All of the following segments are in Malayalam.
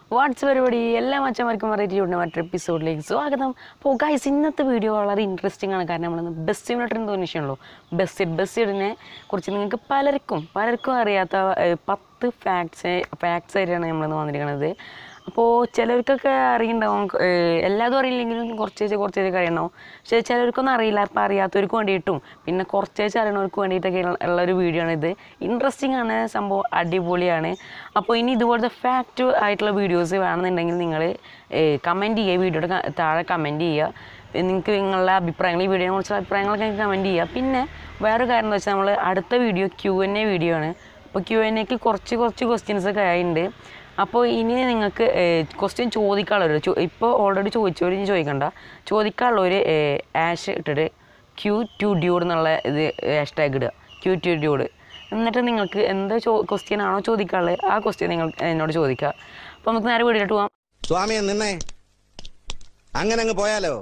വാട്സ് പരിപാടി എല്ലാ മച്ചന്മാർക്കും വെറൈറ്റി ഉണ്ട് മറ്റൊരു എപ്പിസോഡിലേക്ക് സ്വാഗതം. അപ്പോൾ ഗൈസ്, ഇന്നത്തെ വീഡിയോ വളരെ ഇൻട്രസ്റ്റിംഗ് ആണ്. കാരണം നമ്മളിന്ന് ബെസ്റ്റ് സിമുലേറ്റർ എന്ന് തോന്നിയിട്ടുള്ളൂ. ബെസ്റ്റ് കുറിച്ച് നിങ്ങൾക്ക് പലർക്കും അറിയാത്ത 10 ഫാക്ട്സ് ആയിട്ടാണ് നമ്മളിന്ന് വന്നിരിക്കുന്നത്. അപ്പോൾ ചിലർക്കൊക്കെ അറിയുണ്ടാവും, എല്ലാതും അറിയില്ലെങ്കിലും കുറച്ചേച്ച് അറിയണ്ടാവും. പക്ഷേ ചിലർക്കൊന്നും അറിയില്ല. അപ്പോൾ അറിയാത്തവർക്ക് വേണ്ടിയിട്ടും പിന്നെ കുറച്ചേച്ച് അറിയണവർക്ക് വേണ്ടിയിട്ടൊക്കെ ഉള്ളൊരു വീഡിയോ ആണ് ഇത്. ഇൻട്രസ്റ്റിംഗ് ആണ്, സംഭവം അടിപൊളിയാണ്. അപ്പോൾ ഇനി ഇതുപോലത്തെ ഫാക്റ്റ് ആയിട്ടുള്ള വീഡിയോസ് വേണമെന്നുണ്ടെങ്കിൽ നിങ്ങൾ കമൻറ്റ് ചെയ്യുക, വീഡിയോയുടെ താഴെ കമൻറ്റ് ചെയ്യുക. നിങ്ങൾക്ക് നിങ്ങളുടെ അഭിപ്രായങ്ങൾ, ഈ വീഡിയോയെ കുറിച്ചുള്ള അഭിപ്രായങ്ങളൊക്കെ കമൻറ്റ് ചെയ്യുക. പിന്നെ വേറൊരു കാര്യം എന്ന് വെച്ചാൽ നമ്മൾ അടുത്ത വീഡിയോ Q&A വീഡിയോ ആണ്. അപ്പോൾ Q&Aക്ക് കുറച്ച് ക്വസ്റ്റ്യൻസൊക്കെ ആയിട്ടുണ്ട്. അപ്പോൾ ഇനി നിങ്ങൾക്ക് ക്വസ്റ്റ്യൻ ചോദിക്കാനുള്ളവർ, ഇപ്പോൾ ഓൾറെഡി ചോദിച്ചവർ ഇനി ചോദിക്കാനുള്ളവർ ആഷ് ഇട്ടിട്ട് Q2Dude എന്നുള്ള ഇത് ഹാഷ്ടാഗ് ഇടുക, Q2Dude. എന്നിട്ട് നിങ്ങൾക്ക് എന്ത് ക്വസ്റ്റ്യൻ ആണോ ചോദിക്കാനുള്ളത് ആ ക്വസ്റ്റ്യൻ നിങ്ങൾ എന്നോട് ചോദിക്കുക. അപ്പോൾ നമുക്ക് നേരെ വീഡിയോയിലോട്ട് പോകാം. സ്വാമിയെ നിന്നേ, അങ്ങനെ അങ്ങ് പോയാലോ?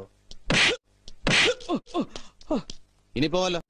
ഇനി പോവല്ലോ.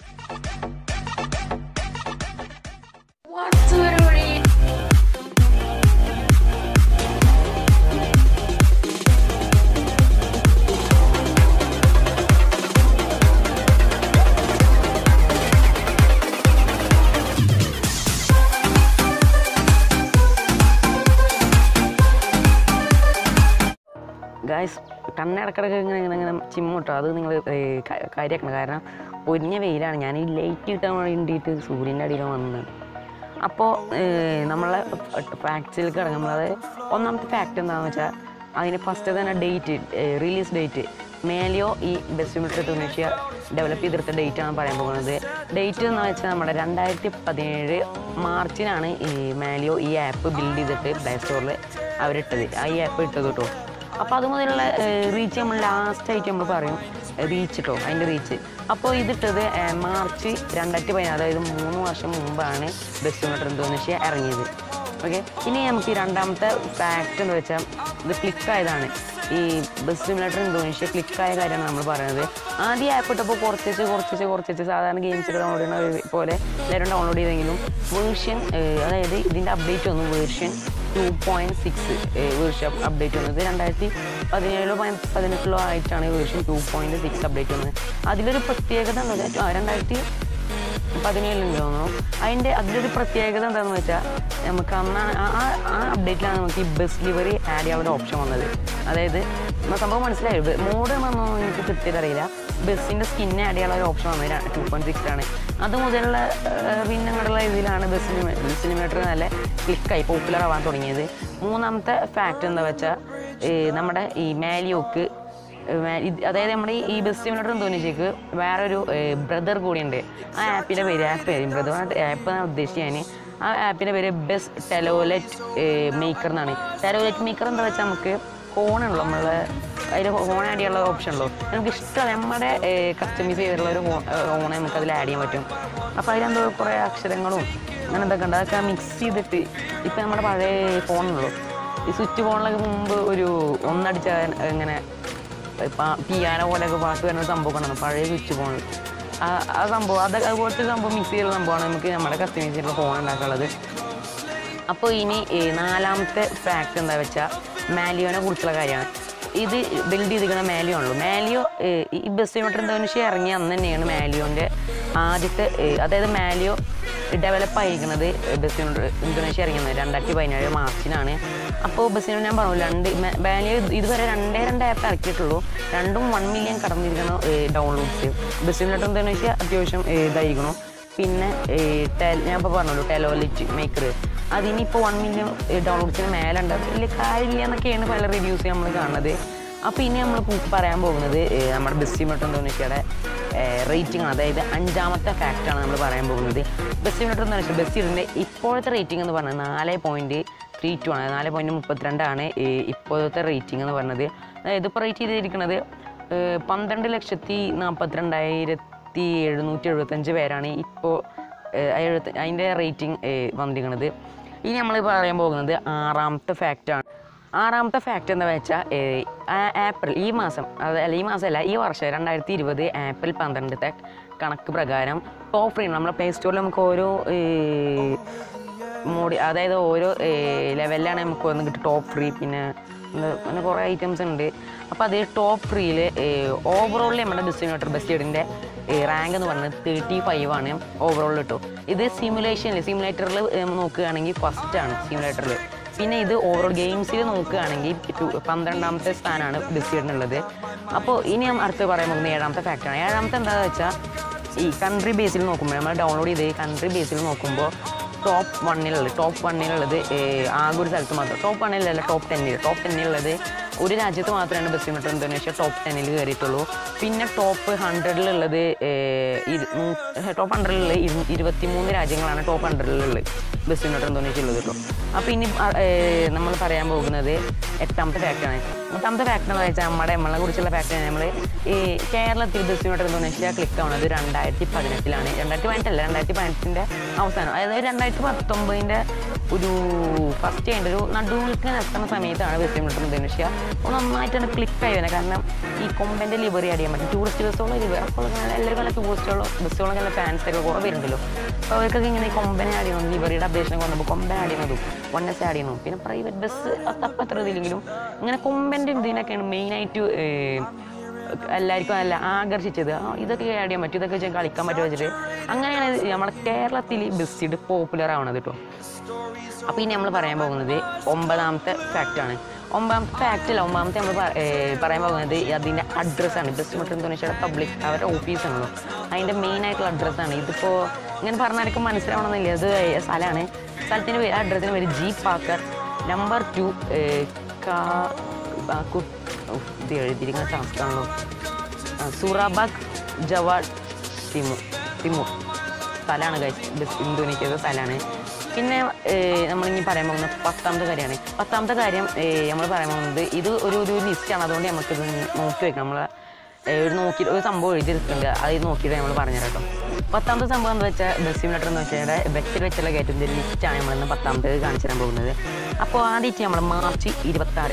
ഗായ്സ്, കണ്ണിടക്കിടക്ക് ഇങ്ങനെ ചിമ്മുട്ടോ, അത് നിങ്ങൾ കാര്യമാക്കണം. കാരണം പൊരിഞ്ഞ വെയിലാണ്. ഞാൻ ഈ ലൈറ്റ് കിട്ടാൻ വേണ്ടിയിട്ട് സൂര്യൻ്റെ അടിയിൽ വന്നത്. അപ്പോൾ നമ്മളെ ഫാക്ട്സിലേക്ക് കിടക്കുന്നത് ഒന്നാമത്തെ ഫാക്റ്റ് എന്താണെന്ന് വെച്ചാൽ, അതിന് ഫസ്റ്റ് തന്നെ റിലീസ് ഡേറ്റ് മേലിയോ ഈ ബെസ്റ്റ് സിമുലേറ്റർ ഇന്തോനേഷ്യ ഡെവലപ്പ് ചെയ്തെടുത്ത ഡേറ്റാണ് പറയാൻ പോകുന്നത്. ഡേറ്റ് എന്ന് വെച്ചാൽ നമ്മുടെ 2017 മാർച്ചിനാണ് ഈ മേലിയോ ഈ ആപ്പ് ബിൽഡ് ചെയ്തിട്ട് പ്ലേ സ്റ്റോറിൽ അവരിട്ടത്, ഈ ആപ്പ് ഇട്ടത് കേട്ടോ. അപ്പോൾ അതുമുതലുള്ള റീച്ച് നമ്മൾ ലാസ്റ്റായിട്ട് നമ്മൾ പറയും റീച്ച് കേട്ടോ, അതിൻ്റെ റീച്ച്. അപ്പോൾ ഇതിട്ടത് മാർച്ച് 2017, അതായത് 3 വർഷം മുമ്പാണ് ബെസ്റ്റ് സിമുലേറ്റർ ഇന്തോനേഷ്യ ഇറങ്ങിയത്. ഓക്കെ, ഇനി നമുക്ക് ഈ രണ്ടാമത്തെ ഫാക്റ്റ് എന്ന് വെച്ചാൽ ഇത് ക്ലിക്കായതാണ്. ഈ ബെസ്റ്റ് സിമുലേറ്റർ ഇന്തോനേഷ്യ ക്ലിക്കായ കാര്യമാണ് നമ്മൾ പറയുന്നത്. ആദ്യം ആപ്പ് ഇട്ടപ്പോൾ കുറച്ച് സാധാരണ ഗെയിംസൊക്കെ ഡൗൺലോഡ് ചെയ്യുന്ന പോലെ എല്ലാവരും ഡൗൺലോഡ് ചെയ്തെങ്കിലും വേർഷൻ, അതായത് ഇതിൻ്റെ അപ്ഡേറ്റ് വന്നു വേർഷൻ 2.6 വേർഷൻ അപ്ഡേറ്റ് വന്നത് 2017 18 ആയിട്ടാണ് വേർഷൻ 2.6 അപ്ഡേറ്റ് വന്നത്. അതിലൊരു പ്രത്യേകത എന്ന് വെച്ചാൽ 2017 തോന്നുന്നു. അതിലൊരു പ്രത്യേകത എന്താണെന്ന് വെച്ചാൽ, നമുക്ക് അന്നാണ് ആ അപ്ഡേറ്റിലാണ് നമുക്ക് ഈ ബസ് ലിവറി ആഡ് ചെയ്യാനുള്ള ഓപ്ഷൻ വന്നത്. അതായത് സംഭവം മനസ്സിലായി, മോഡ് വന്നോ എനിക്ക് കൃത്യമായിട്ട് അറിയില്ല. ബസ്സിൻ്റെ സ്കിന്നെ ആഡ് ചെയ്യാനുള്ള ഒരു ഓപ്ഷൻ വന്നത് 2.6 ആണ്. അത് മുതലുള്ള പിന്നെ അങ്ങനെയുള്ള ഇതിലാണ് ബസ് സിമുലേറ്റർ നല്ല ക്ലിക്കായി പോപ്പുലർ ആവാൻ തുടങ്ങിയത്. മൂന്നാമത്തെ ഫാക്റ്റ് എന്താ വെച്ചാൽ, നമ്മുടെ ഈ മാലിയോക്ക്, അതായത് നമ്മുടെ ഈ ബെസ്റ്റ് സിമുലേറ്റർ ഇന്തോനേഷ്യക്ക് വേറൊരു ബ്രദർ കൂടിയുണ്ട്. ആ ആപ്പിൻ്റെ പേര് ബ്രദർ ആപ്പ് എന്നാണ് ഉദ്ദേശിച്ചത് ഞാൻ. ആ ആപ്പിൻ്റെ പേര് ബെസ്റ്റ് ടെലോലെറ്റ് മേക്കർ എന്നാണ്. ടെലോലെറ്റ് മേക്കർ എന്താ വെച്ചാൽ, നമുക്ക് ഫോണുള്ളൂ, നമ്മളെ അതിൽ ഫോൺ ആഡ് ചെയ്യാനുള്ള ഓപ്ഷൻ ഉള്ളൂ. നമുക്ക് ഇഷ്ടമാണ് നമ്മുടെ കസ്റ്റമൈസ് ചെയ്തിട്ടുള്ള ഒരു ഫോണെ നമുക്ക് അതിൽ ആഡ് ചെയ്യാൻ പറ്റും. അപ്പോൾ അതിലെന്തോ കുറേ അക്ഷരങ്ങളും അങ്ങനെ എന്തൊക്കെ ഉണ്ട്, അതൊക്കെ മിക്സ് ചെയ്തിട്ട് ഇപ്പം നമ്മുടെ പഴയ ഫോണുള്ളൂ. ഈ സ്വിച്ച് ഫോണിലൊക്കെ മുമ്പ് ഒരു ഒന്നടിച്ചാൽ ഇങ്ങനെ പിയാനോ പോലെയൊക്കെ പാട്ട് വരുന്ന സംഭവം ഉണ്ടായിരുന്നു പഴയ സ്വിച്ച് ഫോണിൽ. ആ സംഭവം അതുപോലത്തെ സംഭവം മിക്സ് ചെയ്തുള്ള സംഭവമാണ് നമുക്ക് നമ്മുടെ കസ്റ്റമൈസ് ചെയ്തിട്ടുള്ള ഫോൺ ഉണ്ടാക്കാനുള്ളത്. അപ്പോൾ ഇനി നാലാമത്തെ ഫാക്റ്റ് എന്താ വെച്ചാൽ, മാലിയോനെ കുറിച്ചുള്ള കാര്യമാണ്. ഇത് ബിൽഡ് ചെയ്തിരിക്കുന്ന മാലിയോ ആണല്ലോ. മാലിയോ ഈ ബെസ്റ്റ് സിമുലേറ്റർ ഇന്തോനേഷ്യ ഇറങ്ങിയ അന്ന് തന്നെയാണ് മാലിയോൻ്റെ ആദ്യത്തെ, അതായത് മാലിയോ ഡെവലപ്പായിരിക്കുന്നത് ബെസ്റ്റ് സിമുലേറ്റർ ഇന്തോനേഷ്യ ഇറങ്ങിയത് 2017 മാർച്ചിനാണ്. അപ്പോൾ ബെസ്റ്റ് സിമുലേറ്റർ ഞാൻ പറഞ്ഞു, മാലിയോ ഇതുവരെ 2 ആപ്പ് ഇറക്കിയിട്ടുള്ളൂ. രണ്ടും 1 മില്യൺ കടന്നിരിക്കുന്ന ഡൗൺലോഡ്സ്. ബെസ്റ്റ് സിമുലേറ്റർ ഇന്തോനേഷ്യ അത്യാവശ്യം ഇതായിരിക്കണം. പിന്നെ ഞാൻ ഇപ്പോൾ പറഞ്ഞല്ലോ ടെലോലെറ്റ് മേക്കർ, അതിനിപ്പോൾ 1 മില്യൺ ഡൗൺലോഡ്സിന് മേലുണ്ട്. വലിയ കാര്യമില്ല എന്നൊക്കെയാണ് പല റിവ്യൂസ് നമ്മൾ കാണുന്നത്. അപ്പോൾ ഇനി നമ്മൾ പറയാൻ പോകുന്നത് നമ്മുടെ ബെസ്റ്റ് സിമുലേറ്റർ ഇന്തോനേഷ്യയുടെ റേറ്റിംഗ് ആണ്. അതായത് 5ാമത്തെ ഫാക്റ്റാണ് നമ്മൾ പറയാൻ പോകുന്നത്. ബെസ്റ്റ് സിമുലേറ്റർ ഇന്തോനേഷ്യ ബെസ്റ്റിൻ്റെ ഇപ്പോഴത്തെ റേറ്റിംഗ് എന്ന് പറഞ്ഞത് 4.32 ആണ്. 4.32 ആണ് ഇപ്പോഴത്തെ റേറ്റിംഗ് എന്ന് പറഞ്ഞത്. അതായത് ഇപ്പോൾ റേറ്റ് ചെയ്തിരിക്കുന്നത് 12,42,775 പേരാണ് ഇപ്പോൾ അതിൻ്റെ റേറ്റിംഗ് വന്നിരിക്കുന്നത്. ഇനി നമ്മൾ പറയാൻ പോകുന്നത് 6ാമത്തെ ഫാക്റ്റാണ്. 6ാമത്തെ ഫാക്റ്റ് എന്താ വെച്ചാൽ, ഏപ്രിൽ ഈ വർഷം 2020 ഏപ്രിൽ 12 കണക്ക് പ്രകാരം ടോപ്പ് റേറ്റിംഗ് നമ്മുടെ പ്ലേ സ്റ്റോറിൽ നമുക്ക് ഓരോ അതായത് ഓരോ ലെവലിലാണ് നമുക്ക് വന്ന് കിട്ടും. ടോപ്പ് ഫ്രീ പിന്നെ അങ്ങനെ കുറേ ഐറ്റംസ് ഉണ്ട്. അപ്പോൾ അത് ടോപ്പ് ഫ്രീയിൽ ഓവറോളിൽ നമ്മുടെ ബെസ്റ്റീഡിൻ്റെ റാങ്ക് എന്ന് പറഞ്ഞത് 35 ആണ് ഓവറോൾ കിട്ടും. ഇത് സിമുലേറ്ററിൽ നോക്കുകയാണെങ്കിൽ ഫസ്റ്റാണ് സിമുലേറ്ററിൽ. പിന്നെ ഇത് ഓവറോൾ ഗെയിംസിൽ നോക്കുകയാണെങ്കിൽ 12ാമത്തെ സ്ഥാനമാണ് ബെസ്റ്റീഡിനുള്ളത്. അപ്പോൾ ഇനി അടുത്ത് പറയാൻ പോകുന്നത് 7ാമത്തെ ഫാക്ടറാണ്. 7ാമത്തെ എന്താണെന്ന് വെച്ചാൽ ഈ കൺട്രി ബേസിൽ നോക്കുമ്പോൾ നമ്മൾ ഡൗൺലോഡ് ചെയ്ത് കൺട്രി ബേസിൽ നോക്കുമ്പോൾ ടോപ്പ് വണ്ണിലുള്ളത് ആകെ ഒരു സ്ഥലത്ത് മാത്രം ടോപ്പ് 1 ടോപ്പ് 10 ഒരു രാജ്യത്ത് മാത്രമാണ് ബെസ്റ്റ് സിമുലേറ്റർ ഇന്തോനേഷ്യ ടോപ്പ് 10 കയറിയിട്ടുള്ളൂ. പിന്നെ ടോപ്പ് 100 ടോപ്പ് 100 23 രാജ്യങ്ങളാണ് ടോപ്പ് 100 ബെസ്റ്റ് സിമുലേറ്റർ ഇന്തോനേഷ്യ ഉള്ളത് കേട്ടോ. അപ്പോൾ ഇനി നമ്മൾ പറയാൻ പോകുന്നത് 8ാമത്തെ ഫാക്ടറാണ്. 8ാമത്തെ ഫാക്ടർ എന്ന് വെച്ചാൽ നമ്മളെ കുറിച്ചുള്ള ഫാക്ടറാണ്. നമ്മൾ ഈ കേരളത്തിൽ ബെസ്റ്റ് സിമുലേറ്റർ ഇന്തോനേഷ്യ ക്ലിക്ക് ആവുന്നത് 2018 2018 അവസാനം. അതായത് 2019 ഒരു ഫസ്റ്റ് അതിൻ്റെ ഒരു നടുവിൽക്കാൻ എത്തുന്ന സമയത്താണ് ബെസ്റ്റ് സിമുലേറ്റർ ഇന്തോനേഷ്യ നന്നായിട്ടാണ് ക്ലിക്കായി വരുന്നത്. കാരണം ഈ കൊമ്പൻ്റെ ലിവറി ആഡ് ചെയ്യാൻ പറ്റും. ടൂറിസ്റ്റ് ബസ്സുള്ള ലിവറി അപ്പോൾ എല്ലാവർക്കും നല്ല ബസ്സുകളൊക്കെ നല്ല ഫാൻസൊക്കെ കുറേ പേരുണ്ടല്ലോ. അപ്പോൾ അവർക്കൊക്കെ ഇങ്ങനെ കൊമ്പനെ ആഡ് ചെയ്യണം. ലിവറിയുടെ അപ്ഡേഷനൊക്കെ വന്നപ്പോൾ കൊമ്പൻ ആഡ് ചെയ്യുന്നതും 1S ആഡ് ചെയ്യണം. പിന്നെ പ്രൈവറ്റ് ബസ് അത്ര ഇതില്ലെങ്കിലും ഇങ്ങനെ കൊമ്പൻ്റെ ഇതിനൊക്കെയാണ് മെയിനായിട്ട് എല്ലാവർക്കും നല്ല ആകർഷിച്ചത്. ഇതൊക്കെ ആഡ് ചെയ്യാൻ പറ്റും, ഇതൊക്കെ വെച്ചാൽ കളിക്കാൻ പറ്റുമോ വെച്ചിട്ട് അങ്ങനെയാണ് നമ്മുടെ കേരളത്തിൽ ബെസ്റ്റ് പോപ്പുലർ ആവണത് കേട്ടോ. അപ്പോൾ ഇനി നമ്മൾ പറയാൻ പോകുന്നത് 9ാമത്തെ ഫാക്റ്റാണ്. 9ാമത്തെ ഫാക്റ്റിൽ 9ാമത്തെ നമ്മൾ പറയാൻ പോകുന്നത് അതിൻ്റെ അഡ്രസ്സാണ്. ബെസ്റ്റ് സിമുലേറ്റർ ഇന്തോനേഷ്യയുടെ പബ്ലിക് അവരുടെ ഓഫീസാണല്ലോ, അതിൻ്റെ മെയിനായിട്ടുള്ള അഡ്രസ്സാണ്. ഇതിപ്പോൾ ഇങ്ങനെ പറഞ്ഞാൽ മനസ്സിലാവണമെന്നില്ല. ഇത് സ്ഥലമാണ്. സ്ഥലത്തിൻ്റെ പേര് അഡ്രസ്സിന് പേര് ജി പാക്കർ നമ്പർ 2 ഇത് എഴുതിയിരിക്കുന്ന ടാസ്ക്കാണല്ലോ. സുറാബാഗ് ജവാഡ് തിമൂർ സ്ഥലമാണ് ഗൈസ്, ഇന്തോനേഷ്യയുടെ സ്ഥലമാണ്. പിന്നെ നമ്മളിനി പറയാൻ പോകുന്നത് 10ാമത്തെ കാര്യമാണ്. 10ാമത്തെ കാര്യം നമ്മൾ പറയാൻ പോകുന്നത് ഇത് ഒരു ലിസ്റ്റാണ്. അതുകൊണ്ട് നമുക്കിത് നോക്കി വെക്കണം. നമ്മൾ ഒരു സംഭവം എഴുതിയിട്ടുണ്ട്, അത് നോക്കിയിട്ട് നമ്മൾ പറഞ്ഞുതരാം കേട്ടോ. 10ാമത്തെ സംഭവം എന്താ വെച്ചാൽ ബെസ്റ്റ് സിമുലേറ്റർ എന്ന് വെച്ചാൽ ബെസ്റ്റിൽ വെച്ചുള്ള കയറ്റത്തിൻ്റെ ലിസ്റ്റാണ് നമ്മളിന്ന് 10ാമത്തേത് കാണിച്ചു തരാൻ പോകുന്നത്. അപ്പോൾ ആദ്യമായിട്ട് നമ്മൾ മാർച്ച് 26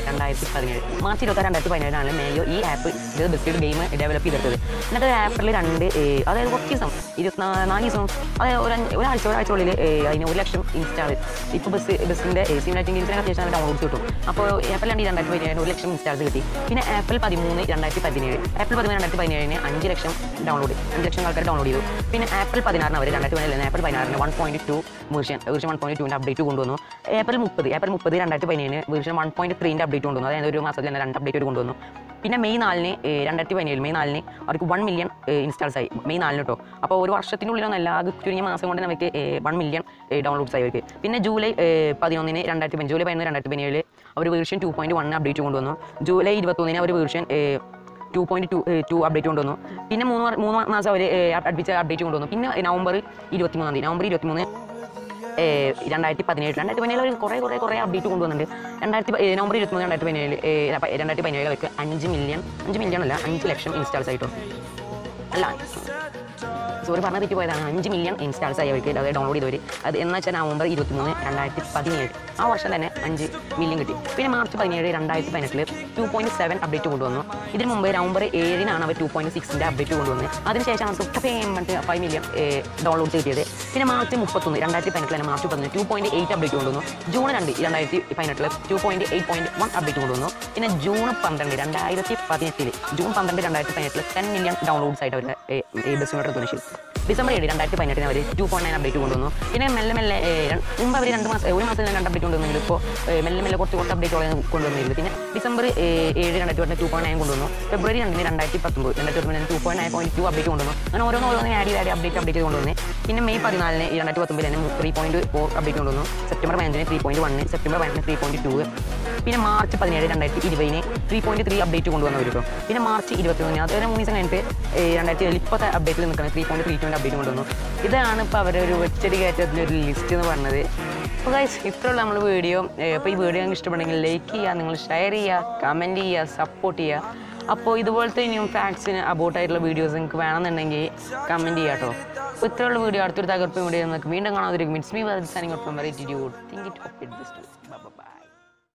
2017 മേയോ ഈ ആപ്പ് ഇത് ബെസ്റ്റ് ഗെയിം ഡെവലപ്പ് ചെയ്തെടുത്തത്. എന്നിട്ട് ആപ്പിൽ അതായത് കുറച്ച് ദിവസം 24 ദിവസം അതായത് ഒരാഴ്ചയുള്ളിൽ അതിന് 1 ലക്ഷം ഇൻസ്റ്റാൾ. ഇപ്പോൾ ബസ്സിൻ്റെ സിമുലേറ്റിംഗ് ഗെയിംസിനെ അത്യാവശ്യം ഡൗൺലോഡ് കിട്ടും. അപ്പോൾ ആപ്പിൾ 2017 1 ലക്ഷം ഇൻസ്റ്റാൾസ് കിട്ടി. പിന്നെ ആപ്പിൾ 13 2017 2017 5 ലക്ഷം ഡൗൺലോഡ്, 5 ലക്ഷം ആൾക്കാർ ഡൗൺലോഡ് ചെയ്തു. പിന്നെ ആപ്പിൾ 16 അവർ 2017 ആപ്പിൾ 16 1.2 വേർഷൻ 1.2ൻ്റെ അപ്ഡേറ്റ് കൊണ്ടുവന്നു. ആപ്പിൾ 30 2017 വേർഷൻ 1.3ൻ്റെ അപ്ഡേറ്റ് കൊണ്ടുവന്നു. അതായത് ഒരു മാസത്തിൽ തന്നെ 2 അപ്ഡേറ്റ് കൊണ്ടുവന്നു. പിന്നെ മെയ് 4 2017 അവർക്ക് 1 മില്യൺ ഇൻസ്റ്റാൾസ് ആയി. മെയ് 4 കേട്ടോ. അപ്പോൾ ഒരു വർഷത്തിനുള്ളിലൊന്നല്ല, അത് ചുരുങ്ങിയ മാസം കൊണ്ട് നമുക്ക് 1 മില്യൺ ഡൗൺലോഡ്സ് ആയി അവർക്ക്. പിന്നെ ജൂലൈ 11 2017 അവർ വേർഷൻ 2.1 അപ്ഡേറ്റ് കൊണ്ടുവന്നു. ജൂലൈ 21 അവർ വേർഷൻ 2.2 അപ്ഡേറ്റ് കൊണ്ടുവന്നു. പിന്നെ 3 മാസം അവർ അടുപ്പിച്ച അപ്ഡേറ്റ് കൊണ്ടുവന്നു. പിന്നെ നവംബർ 23 2017 അവർ കുറേ അപ്ഡേറ്റ് കൊണ്ടുവന്നിട്ടുണ്ട്. നവംബർ 23 2017 അവർക്ക് 5 മില്യൺ അല്ല 5 ലക്ഷം ഇൻസ്റ്റാൾസ് ആയിട്ടോ. അല്ല സോറി പറഞ്ഞ തെറ്റി പോയതാണ്. 5 മില്യൺ ഇൻസ്റ്റാൾസ് ആയി അവർക്ക് അതായത് ഡൗൺലോഡ് ചെയ്തവർ. അത് എന്ന് വെച്ചാൽ നവംബർ 23 2017 ആ വർഷം തന്നെ 5 മില്യൺ കിട്ടി. പിന്നെ മാർച്ച് 17 2018 2.7 അപ്ഡേറ്റ് കൊണ്ടുവന്നു. ഇതിന് മുമ്പ് നവംബർ 7 അവർ 2.6ൻ്റെ അപ്ഡേറ്റ് കൊണ്ടുവന്നത്. അതിനുശേഷം അവർക്ക് പേയ്മെൻറ്റ് 5 മില്യൺ ഡൗൺലോഡ്സ് കിട്ടിയത്. പിന്നെ മാർച്ച് 31 2018 മാർച്ച് 11 2.8 അപ്ഡേറ്റ് കൊണ്ടുവന്നു. ജൂൺ 2 2018 2.8.1 അപ്ഡേറ്റ് കൊണ്ടുവന്നു. പിന്നെ ജൂൺ 12 2018 10 മില്യൺ ഡൗൺലോഡ്സ് ആയിട്ട് അവരുടെ ബെസ്റ്റ് സിമുലേറ്റർ ഇന്തോനേഷ്യ. ഡിസംബർ 7 2018 അവർ 2.9 അപ്ഡേറ്റ് കൊണ്ടുവന്നു. പിന്നെ മെല്ലെ മുമ്പ് അവർ 1 മാസം 2 അപ്ഡേറ്റ് കൊണ്ടുവന്നെങ്കിൽ ഇപ്പോൾ മെല്ലെ കുറച്ച് അപ്ഡേറ്റുകൾ കൊണ്ടുവന്നിരുന്നു. പിന്നെ ഡിസംബർ 7 2018 2.9 കൊണ്ടുവന്നു. ഫെബ്രുവരി 2 2019 2.9.2 അപ്ഡേറ്റ് കൊണ്ടുവന്നു. അങ്ങനെ ഓരോന്ന് ആഡ് അപ്ഡേറ്റ് കൊണ്ടുവന്നു. പിന്നെ മെയ് 14 2019 3.4 അപ്ഡേറ്റ് കൊണ്ടുവന്നു. September 15 3.1, September 15 3.2. പിന്നെ മാർച്ച് 17 2020 3.3 അപ്ഡേറ്റ് കൊണ്ടുവന്നവർ കേട്ടോ. പിന്നെ മാർച്ച് 21 അതുവരെ 3 ദിവസം കഴിഞ്ഞിട്ട് 2007 ഇപ്പോഴത്തെ അപ്ഡേറ്റിൽ നിൽക്കുന്നത് 3.32 അപ്ഡേറ്റ് കൊണ്ടുവന്നു. ഇതാണ് ഇപ്പോൾ അവരുടെ ഒരു വെച്ചടി കയറ്റത്തിലൊരു ലിസ്റ്റ് എന്ന് പറഞ്ഞത്. അപ്പോൾ ഗൈസ് ഇത്രയുള്ള നമ്മൾ വീഡിയോ. അപ്പോൾ ഈ വീഡിയോ നിങ്ങൾക്ക് ഇഷ്ടപ്പെടുമെങ്കിൽ ലൈക്ക് ചെയ്യുക, നിങ്ങൾ ഷെയർ ചെയ്യുക, കമൻറ്റ് ചെയ്യുക, സപ്പോർട്ട് ചെയ്യുക. അപ്പോൾ ഇതുപോലത്തെ ഇനിയും ഫാക്ട്സിന് അബൌട്ടായിട്ടുള്ള വീഡിയോസ് നിങ്ങൾക്ക് വേണമെന്നുണ്ടെങ്കിൽ കമൻറ്റ് ചെയ്യുക കേട്ടോ. അപ്പോൾ ഇത്രയുള്ള വീഡിയോ അടുത്തൊരു തകർപ്പ് വീഡിയോ നമുക്ക് വീണ്ടും കാണാതിരിക്കും. It's me signing out from variety dude. Think it of it this. By.